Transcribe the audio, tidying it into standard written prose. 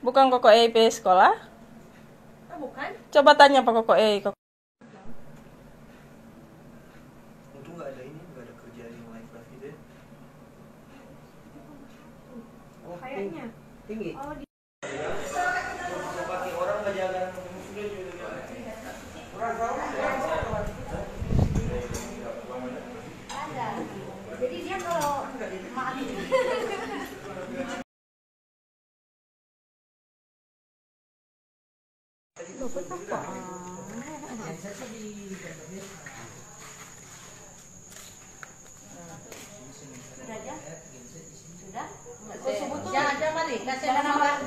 Bukan Koko E sekolah? Oh, bukan? Coba tanya Pak Koko E. Untung nggak ada ini, nggak ada kerjaan yang live gitu ya. Oh, kayaknya Tinggi. oh di Pakai orang nggak jalan sudah juga. ada. Jadi dia kalau maaf luput apa? Sudah aja? Sudah? Oh, subuh tuh. Jangan mari, kasih nama